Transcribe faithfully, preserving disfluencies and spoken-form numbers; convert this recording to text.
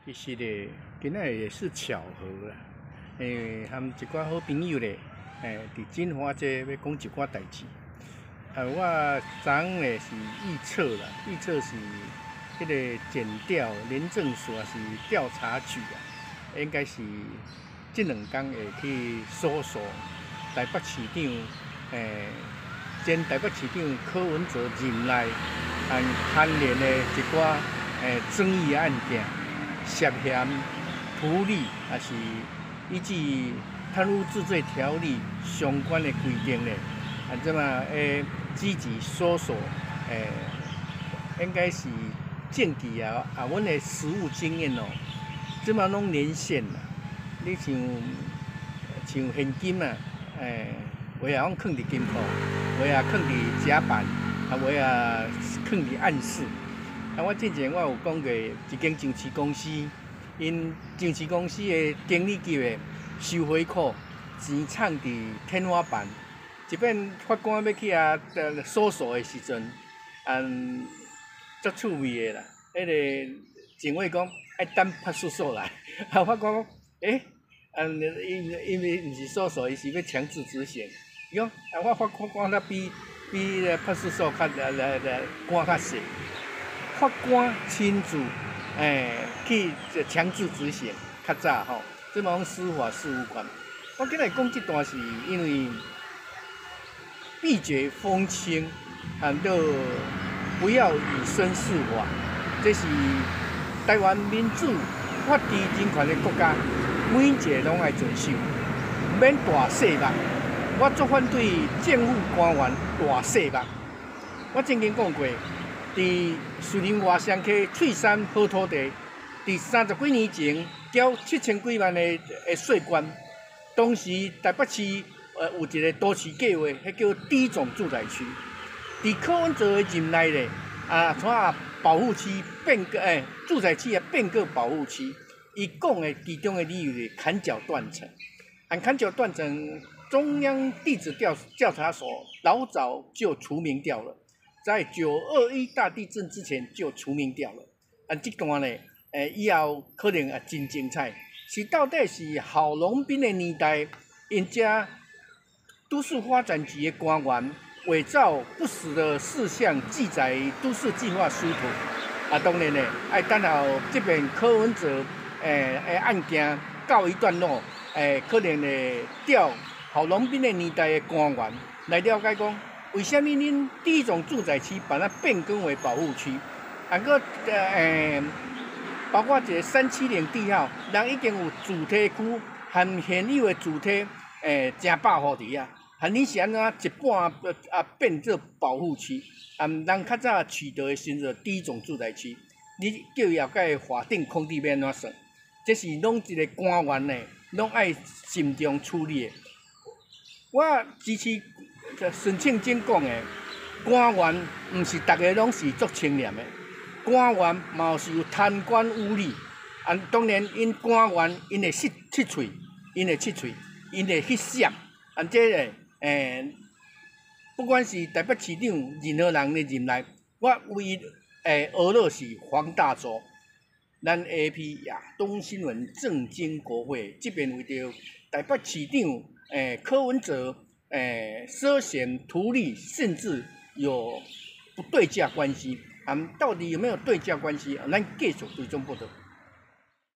其实咧，今仔也是巧合啦。诶，含一寡好朋友咧，诶，伫金华街要讲一寡代志。啊，我昨昏咧是预测啦，预测是迄个检调廉政署还是调查局啊，应该是这两天会去搜索台北市长诶，前台北市长柯文哲任内和牵连的一寡诶争议案件。涉嫌图利，还是依据贪污治罪条例相关的规定咧，啊，即嘛诶积极搜索，诶，应该是证据啊，啊，阮的实务经验哦，即嘛拢连线啦。你像像现金啊，诶，有诶拢藏伫金库，有诶也藏伫甲板，啊，有诶也藏伫暗室。啊，我之前我有讲过一间上市公司，因上市公司的经理级的收回扣钱藏伫天花板，即便法官要去啊搜索的时阵，嗯，足趣味的啦。迄、那个警卫讲爱等派出所来，啊，法官讲，诶、欸，嗯，因因为毋是搜索，伊是要强制执行。伊讲，啊，我法官那比比派出所较来来来官较细。法官亲自诶、欸、去强制执行，较早吼，即嘛讲司法事务权。我今日讲这段是因为闭绝风轻，喊到不要以身试法，这是台湾民主法治人权的国家，每一个拢爱遵守，免大细目。我足反对政府官员大细目。我曾经讲过。伫树林外乡溪翠山好土地，伫三十几年前缴七千几万的的税关。当时台北市呃有一个都市计划，迄叫第一种住宅区。伫柯文哲的任内咧，啊，从啊保护区变个诶住宅区啊变个保护区。伊讲的其中的理由是砍脚断层，按砍脚断层，中央地质调调查所老早就除名掉了。在九二一大地震之前就除名掉了，啊，这段呢，诶，以后可能也真精彩。是到底是郝龙斌的年代，因家都市发展局的官员伪造不实的事项记载都市计划书图，啊，当然呢，爱等候这边柯文哲诶诶案件告一段落，诶，可能会调郝龙斌的年代的官员来了解讲。为什么恁第一种住宅区把它变更为保护区？啊个诶、呃，包括一个三七零地号，人已经有主体区和现有的主体诶，真百户伫啊。啊，你是安怎一半啊变做保护区？啊，人较早取得的时阵第一种住宅区，你叫业界法定空地要安怎算？这是拢一个官员呢，拢爱慎重处理的。我支持孙庆珍讲的，官员毋是逐个拢是足清廉的，官员嘛是有贪官污吏。啊，当然因官员因会失七嘴，因会七嘴，因会去闪。啊，这个诶、欸，不管是台北市长任何人的任内，我为诶俄勒是黄大洲，咱 A P 亚东新闻正经国会这边为着台北市长诶柯文哲。诶，涉嫌图利，甚至有不对价关系，啊，到底有没有对价关系？咱继续追踪报道。